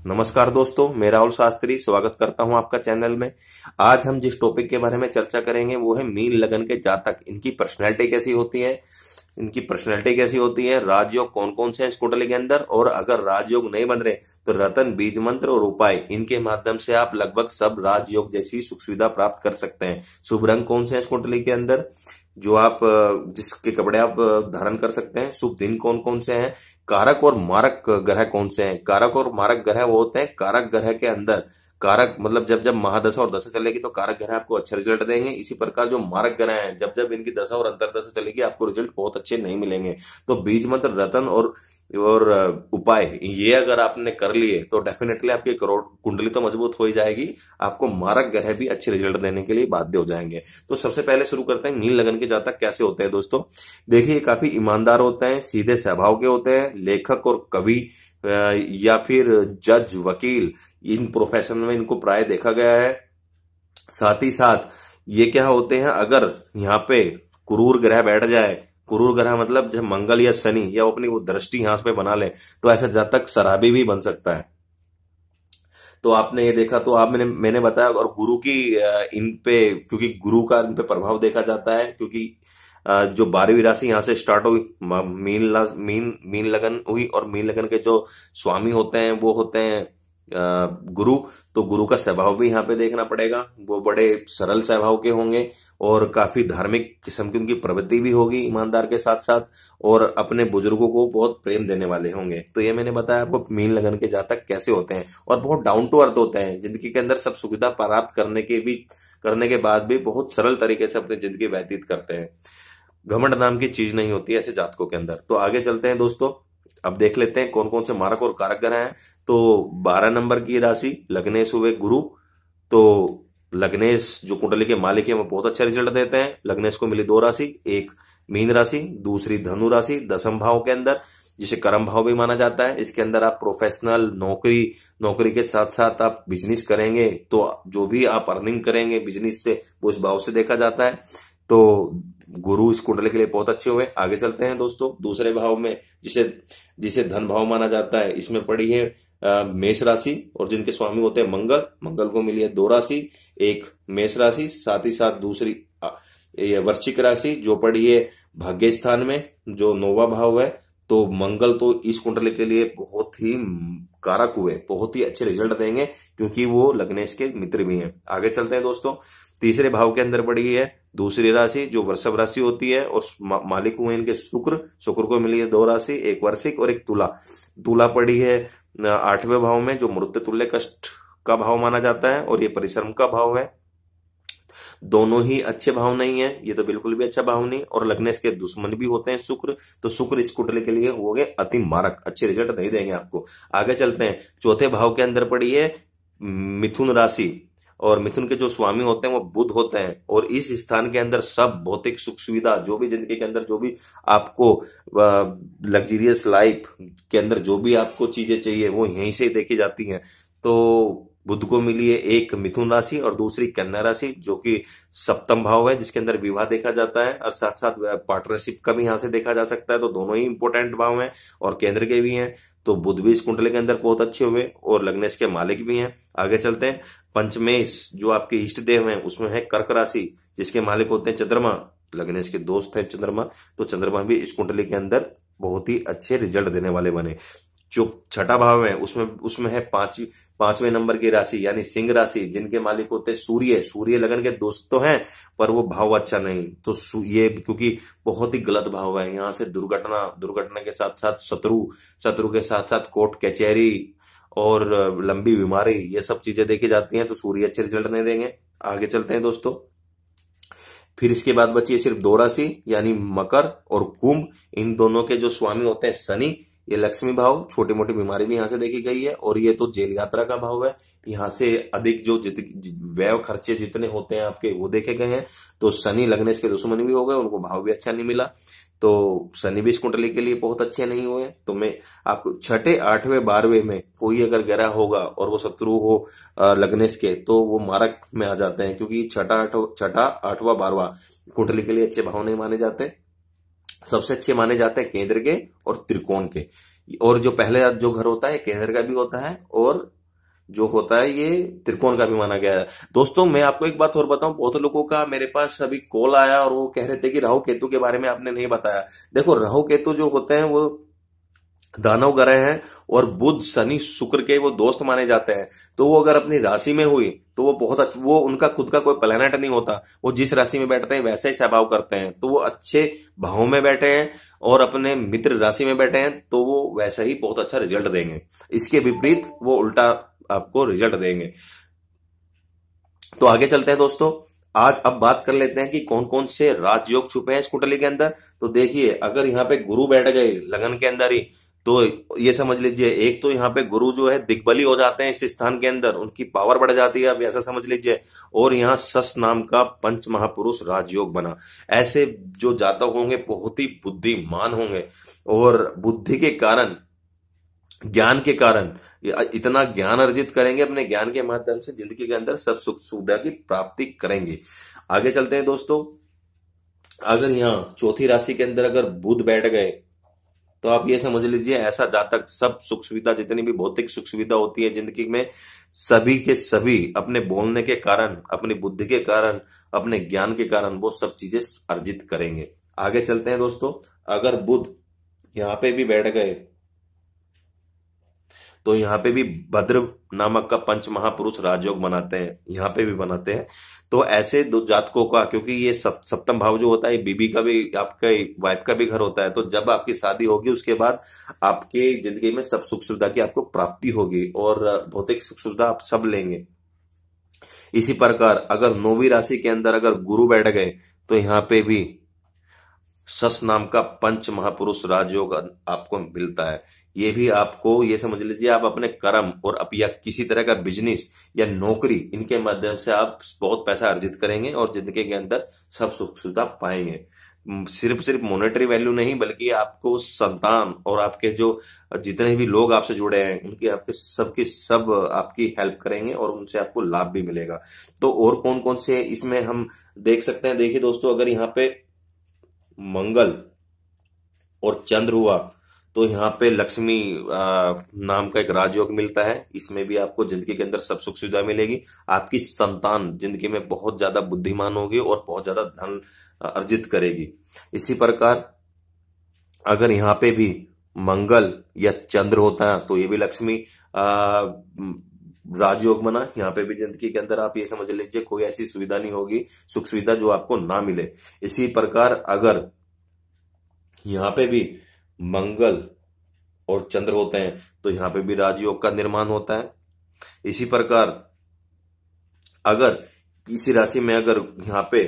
नमस्कार दोस्तों, मैं राहुल शास्त्री स्वागत करता हूं आपका चैनल में। आज हम जिस टॉपिक के बारे में चर्चा करेंगे वो है मीन लगन के जातक। इनकी पर्सनैलिटी कैसी होती है, राजयोग कौन कौन से हैं इस कुंडली के अंदर, और अगर राजयोग नहीं बन रहे तो रतन, बीज मंत्र और उपाय, इनके माध्यम से आप लगभग सब राजयोग जैसी सुख सुविधा प्राप्त कर सकते हैं। शुभ रंग कौन से हैं इस कुंडली के अंदर, जो आप जिसके कपड़े आप धारण कर सकते हैं। शुभ दिन कौन कौन से हैं, कारक और मारक ग्रह कौन से हैं। कारक और मारक ग्रह वो होते हैं, कारक ग्रह के अंदर कारक मतलब जब जब महादशा और दशा चलेगी तो कारक ग्रह आपको अच्छे रिजल्ट देंगे। इसी प्रकार जो मारक ग्रह हैं, जब जब इनकी दशा और अंतरदशा चलेगी आपको रिजल्ट बहुत अच्छे नहीं मिलेंगे। तो बीज मंत्र, रतन और उपाय ये अगर आपने कर लिए तो डेफिनेटली आपकी करोड़ कुंडली तो मजबूत हो ही जाएगी। आपको मारक ग्रह भी अच्छे रिजल्ट देने के लिए बाध्य हो जाएंगे। तो सबसे पहले शुरू करते हैं मीन लगन के जातक कैसे होते हैं। दोस्तों देखिए, काफी ईमानदार होते हैं, सीधे स्वभाव के होते हैं, लेखक और कवि या फिर जज, वकील, इन प्रोफेशन में इनको प्राय देखा गया है। साथ ही साथ ये क्या होते हैं, अगर यहाँ पे क्रूर ग्रह बैठ जाए, क्रूर ग्रह मतलब जब मंगल या शनि या वो अपनी वो दृष्टि यहाँ पे बना ले तो ऐसा जातक शराबी भी बन सकता है। तो आपने ये देखा, तो आप मैंने बताया। और गुरु की इन पे, क्योंकि गुरु का इन पे प्रभाव देखा जाता है, क्योंकि जो 12वीं राशि यहाँ से स्टार्ट हुई, मीन लगन हुई, और मीन लगन के जो स्वामी होते हैं वो होते हैं गुरु। तो गुरु का स्वभाव भी यहाँ पे देखना पड़ेगा, वो बड़े सरल स्वभाव के होंगे और काफी धार्मिक किस्म की उनकी प्रवृत्ति भी होगी, ईमानदार के साथ साथ, और अपने बुजुर्गों को बहुत प्रेम देने वाले होंगे। तो ये मैंने बताया आपको मीन लगन के जातक कैसे होते हैं, और बहुत डाउन टू अर्थ होते हैं। जिंदगी के अंदर सब सुविधा प्राप्त करने के बाद भी बहुत सरल तरीके से अपनी जिंदगी व्यतीत करते हैं। घमंड नाम की चीज नहीं होती ऐसे जातकों के अंदर। तो आगे चलते हैं दोस्तों, अब देख लेते हैं कौन कौन से मारक और कारक ग्रह हैं। तो 12 नंबर की राशि लग्नेश हुए गुरु। तो लग्नेश जो कुंडली के मालिक है वो बहुत अच्छा रिजल्ट देते हैं। लग्नेश को मिली 2 राशि, एक मीन राशि, दूसरी धनु राशि, दसम भाव के अंदर, जिसे कर्म भाव भी माना जाता है। इसके अंदर आप प्रोफेशनल नौकरी के साथ साथ आप बिजनेस करेंगे तो जो भी आप अर्निंग करेंगे बिजनेस से वो इस भाव से देखा जाता है। तो गुरु इस कुंडली के लिए बहुत अच्छे हुए। आगे चलते हैं दोस्तों, दूसरे भाव में जिसे धन भाव माना जाता है, इसमें पड़ी है मेष राशि, और जिनके स्वामी होते हैं मंगल को मिली है 2 राशि, एक मेष राशि, साथ ही साथ दूसरी वृश्चिक राशि जो पड़ी है भाग्य स्थान में, जो 9वां भाव है। तो मंगल तो इस कुंडली के लिए बहुत ही कारक हुए, बहुत ही अच्छे रिजल्ट देंगे, क्योंकि वो लग्नेश के मित्र भी हैं। आगे चलते हैं दोस्तों, तीसरे भाव के अंदर पड़ी है दूसरी राशि जो वृषभ राशि होती है, और मालिक हुए इनके शुक्र को मिली है 2 राशि, एक वृश्चिक और एक तुला पड़ी है 8वें भाव में, जो मृत्यु तुल्य कष्ट का भाव माना जाता है, और ये परिश्रम का भाव है। दोनों ही अच्छे भाव नहीं है, ये तो बिल्कुल भी अच्छा भाव नहीं। और लग्नेश के दुश्मन भी होते हैं शुक्र, तो शुक्र इस कुंडली के लिए हो गए अति मारक, अच्छे रिजल्ट नहीं देंगे आपको। आगे चलते हैं, चौथे भाव के अंदर पड़ी है मिथुन राशि, और मिथुन के जो स्वामी होते हैं वो बुध होते हैं, और इस स्थान के अंदर सब भौतिक सुख सुविधा, जो भी जिंदगी के अंदर जो भी आपको लग्जरियस लाइफ के अंदर जो भी आपको चीजें चाहिए वो यहीं से देखी जाती हैं। तो बुध को मिली है एक मिथुन राशि और दूसरी कन्या राशि, जो कि 7वां भाव है, जिसके अंदर विवाह देखा जाता है, और साथ साथ पार्टनरशिप का भी यहाँ से देखा जा सकता है। तो दोनों ही इंपोर्टेंट भाव हैं और केंद्र के भी हैं। तो बुध भी इस कुंडली के अंदर बहुत अच्छे हुए, और लग्नेश के मालिक भी हैं। आगे चलते हैं, पंचमेश जो आपके इष्ट देव हैं उसमें है कर्क राशि, जिसके मालिक होते हैं चंद्रमा, लग्नेश के दोस्त हैं चंद्रमा। तो चंद्रमा भी इस कुंडली के अंदर बहुत ही अच्छे रिजल्ट देने वाले बने। जो 6ठा भाव है उसमें है 5वें नंबर की राशि यानी सिंह राशि, जिनके मालिक होते हैं सूर्य लगन के दोस्त तो हैं, पर वो भाव अच्छा नहीं। तो ये क्योंकि बहुत ही गलत भाव है, यहाँ से दुर्घटना के साथ साथ शत्रु के साथ साथ कोर्ट कचहरी और लंबी बीमारी, ये सब चीजें देखी जाती हैं। तो सूर्य अच्छे रिजल्ट नहीं देंगे। आगे चलते हैं दोस्तों, फिर इसके बाद बची है सिर्फ 2 राशि यानी मकर और कुंभ। इन दोनों के जो स्वामी होते हैं शनि, ये लक्ष्मी भाव, छोटी मोटी बीमारी भी यहाँ से देखी गई है, और ये तो जेल यात्रा का भाव है। यहाँ से अधिक जो व्यय खर्चे जितने होते हैं आपके वो देखे गए हैं। तो शनि लग्नेश के दुश्मन भी हो गए, उनको भाव भी अच्छा नहीं मिला। तो शनि भी इस कुंडली के लिए बहुत अच्छे नहीं हुए। तो मैं आपको 6ठे, 8वें, 12वें में कोई अगर ग्रह होगा और वो शत्रु हो लग्नेश के, तो वो मारक में आ जाते हैं, क्योंकि 6ठा, 8वां, 12वां कुंडली के लिए अच्छे भाव नहीं माने जाते। सबसे अच्छे माने जाते हैं केंद्र के और त्रिकोण के। और जो पहले जो घर होता है केंद्र का भी होता है और जो होता है ये त्रिकोण का भी माना गया है। दोस्तों मैं आपको एक बात और बताऊं, बहुत लोगों का मेरे पास अभी कॉल आया और वो कह रहे थे कि राहु केतु के बारे में आपने नहीं बताया। देखो राहु केतु जो होते हैं वो दानव ग्रह हैं और बुध शनि शुक्र के वो दोस्त माने जाते हैं। तो वो अगर अपनी राशि में हुई तो वो बहुत अच्छा, वो उनका खुद का कोई प्लेनेट नहीं होता, वो जिस राशि में बैठते हैं वैसे ही स्वभाव करते हैं। तो वो अच्छे भाव में बैठे हैं और अपने मित्र राशि में बैठे हैं तो वो वैसा ही बहुत अच्छा रिजल्ट देंगे। इसके विपरीत वो उल्टा आपको रिजल्ट देंगे। तो आगे चलते हैं दोस्तों। आज अब बात कर लेते हैं कि कौन कौन से राजयोग छुपे हैं इस कुंडली के अंदर। तो देखिए अगर यहाँ पे गुरु बैठ गए लगन के अंदर ही तो ये समझ लीजिए, एक तो यहाँ पे गुरु जो है दिग्बली हो जाते हैं इस स्थान के अंदर, उनकी पावर बढ़ जाती है, अब ऐसा समझ लीजिए। और यहाँ सस नाम का पंच महापुरुष राजयोग बना। ऐसे जो जातक होंगे बहुत ही बुद्धिमान होंगे और बुद्धि के कारण, ज्ञान के कारण इतना ज्ञान अर्जित करेंगे, अपने ज्ञान के माध्यम से जिंदगी के अंदर सब सुख सुविधा की प्राप्ति करेंगे। आगे चलते हैं दोस्तों। अगर यहाँ चौथी राशि के अंदर अगर बुध बैठ गए तो आप ये समझ लीजिए ऐसा जातक सब सुख सुविधा, जितनी भी भौतिक सुख सुविधा होती है जिंदगी में, सभी के सभी अपने बोलने के कारण, अपनी बुद्धि के कारण, अपने ज्ञान के कारण वो सब चीजें अर्जित करेंगे। आगे चलते हैं दोस्तों। अगर बुध यहाँ पे भी बैठ गए तो यहाँ पे भी भद्र नामक का पंच महापुरुष राजयोग बनाते हैं, यहाँ पे भी बनाते हैं। तो ऐसे दो जातकों का, क्योंकि ये सप्तम भाव जो होता है बीबी का भी, आपका वाइफ का भी घर होता है, तो जब आपकी शादी होगी उसके बाद आपके जिंदगी में सब सुख सुविधा की आपको प्राप्ति होगी और भौतिक सुख सुविधा आप सब लेंगे। इसी प्रकार अगर 9वीं राशि के अंदर अगर गुरु बैठ गए तो यहाँ पे भी सस नाम का पंच महापुरुष राजयोग आपको मिलता है। ये भी आपको ये समझ लीजिए आप अपने कर्म और या किसी तरह का बिजनेस या नौकरी, इनके माध्यम से आप बहुत पैसा अर्जित करेंगे और जिंदगी के अंदर सब सुख सुविधा पाएंगे। सिर्फ मॉनेटरी वैल्यू नहीं, बल्कि आपको संतान और आपके जो जितने भी लोग आपसे जुड़े हैं उनकी आपके सबकी सब आपकी हेल्प करेंगे और उनसे आपको लाभ भी मिलेगा। तो और कौन कौन से इसमें हम देख सकते हैं। देखिए दोस्तों, अगर यहाँ पे मंगल और चंद्र हुआ तो यहाँ पे लक्ष्मी नाम का एक राजयोग मिलता है। इसमें भी आपको जिंदगी के अंदर सब सुख सुविधा मिलेगी। आपकी संतान जिंदगी में बहुत ज्यादा बुद्धिमान होगी और बहुत ज्यादा धन अर्जित करेगी। इसी प्रकार अगर यहाँ पे भी मंगल या चंद्र होता है तो ये भी लक्ष्मी राजयोग बना। यहाँ पे भी जिंदगी के अंदर आप ये समझ लीजिए कोई ऐसी सुविधा नहीं होगी, सुख सुविधा जो आपको ना मिले। इसी प्रकार अगर यहाँ पे भी मंगल और चंद्र होते हैं तो यहाँ पे भी राजयोग का निर्माण होता है। इसी प्रकार अगर किसी राशि में अगर यहाँ पे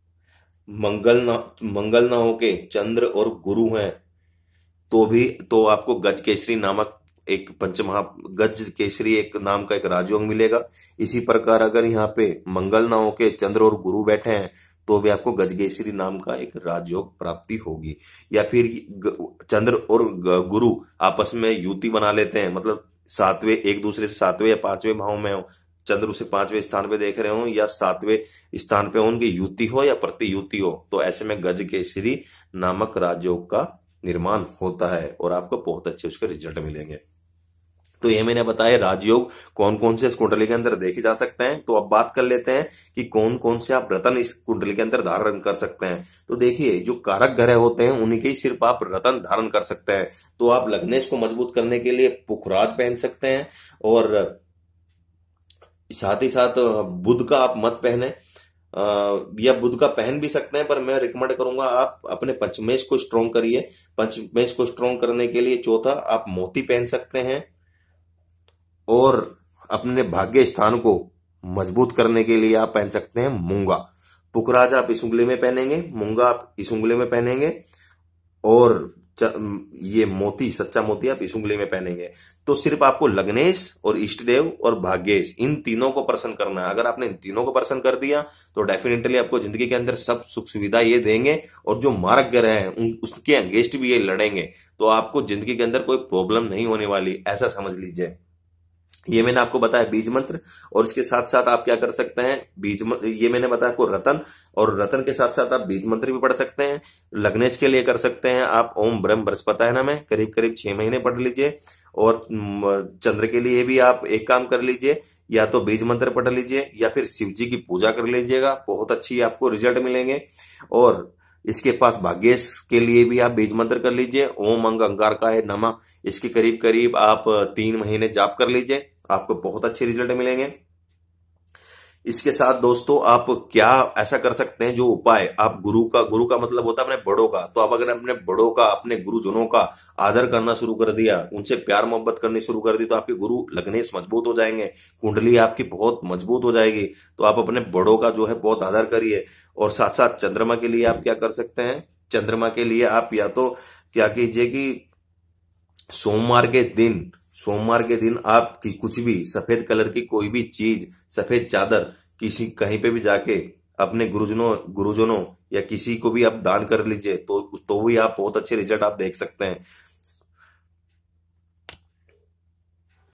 मंगल ना होके चंद्र और गुरु हैं तो आपको गज केसरी नामक एक गज केसरी एक नाम का एक राजयोग मिलेगा। इसी प्रकार अगर यहाँ पे मंगल ना होके चंद्र और गुरु बैठे हैं तो भी आपको गजकेसरी नाम का एक राजयोग प्राप्ति होगी। या फिर चंद्र और गुरु आपस में युति बना लेते हैं, मतलब सातवें, एक दूसरे से 7वें या 5वें भाव में हो, चंद्र उसे 5वें स्थान पे देख रहे हो या 7वें स्थान पे उनकी युति हो या प्रतियुति हो, तो ऐसे में गजकेसरी नामक राजयोग का निर्माण होता है और आपको बहुत अच्छे उसके रिजल्ट मिलेंगे। तो ये मैंने बताया राजयोग कौन कौन से इस कुंडली के अंदर देखे जा सकते हैं। तो अब बात कर लेते हैं कि कौन कौन से आप रत्न इस कुंडली के अंदर धारण कर सकते हैं। तो देखिए जो कारक ग्रह होते हैं उन्हीं के ही सिर्फ आप रत्न धारण कर सकते हैं। तो आप लग्नेश को मजबूत करने के लिए पुखराज पहन सकते हैं और साथ ही साथ बुध का आप मत पहने या बुध का पहन भी सकते हैं, पर मैं रिकमेंड करूंगा आप अपने पंचमेश को स्ट्रॉन्ग करिए। पंचमेश को स्ट्रॉन्ग करने के लिए चौथा आप मोती पहन सकते हैं और अपने भाग्य स्थान को मजबूत करने के लिए आप पहन सकते हैं मूंगा। पुखराज आप इस उंगली में पहनेंगे, मूंगा आप इस उंगली में पहनेंगे और ये मोती, सच्चा मोती आप इस उंगली में पहनेंगे। तो सिर्फ आपको लग्नेश और इष्ट देव और भाग्येश इन तीनों को प्रसन्न करना है। अगर आपने इन तीनों को प्रसन्न कर दिया तो डेफिनेटली आपको जिंदगी के अंदर सब सुख सुविधा ये देंगे और जो मारक ग्रह हैं उसके अगेंस्ट भी ये लड़ेंगे। तो आपको जिंदगी के अंदर कोई प्रॉब्लम नहीं होने वाली, ऐसा समझ लीजिए। ये मैंने आपको बताया बीज मंत्र। और इसके साथ साथ आप क्या कर सकते हैं, ये मैंने बताया आपको रतन, और रतन के साथ साथ आप बीज मंत्र भी पढ़ सकते हैं। लग्नेश के लिए कर सकते हैं आप ओम ब्रह्म बृहस्पताय नमः, करीब करीब 6 महीने पढ़ लीजिए। और चंद्र के लिए भी आप एक काम कर लीजिए, या तो बीज मंत्र पढ़ लीजिए या फिर शिव जी की पूजा कर लीजिएगा, बहुत अच्छी आपको रिजल्ट मिलेंगे। और इसके पास भाग्येश के लिए भी आप बीज मंत्र कर लीजिए, ओम अंग अंगारकाय नमः। इसके करीब करीब आप 3 महीने जाप कर लीजिए, आपको बहुत अच्छे रिजल्ट मिलेंगे। इसके साथ दोस्तों आप क्या ऐसा कर सकते हैं, जो उपाय आप गुरु का मतलब होता है अपने बड़ों का, तो आप अगर अपने बड़ों का, अपने गुरुजनों का आदर करना शुरू कर दिया, उनसे प्यार मोहब्बत करनी शुरू कर दी, तो आपके गुरु लग्नेश मजबूत हो जाएंगे, कुंडली आपकी बहुत मजबूत हो जाएगी। तो आप अपने बड़ों का जो है बहुत आदर करिए। और साथ साथ चंद्रमा के लिए आप क्या कर सकते हैं, चंद्रमा के लिए आप या तो क्या कीजिए कि सोमवार के दिन आप कुछ भी सफेद कलर की कोई भी चीज, सफेद चादर, किसी कहीं पे भी जाके अपने गुरुजनों या किसी को भी आप दान कर लीजिए, तो भी आप बहुत अच्छे रिजल्ट आप देख सकते हैं।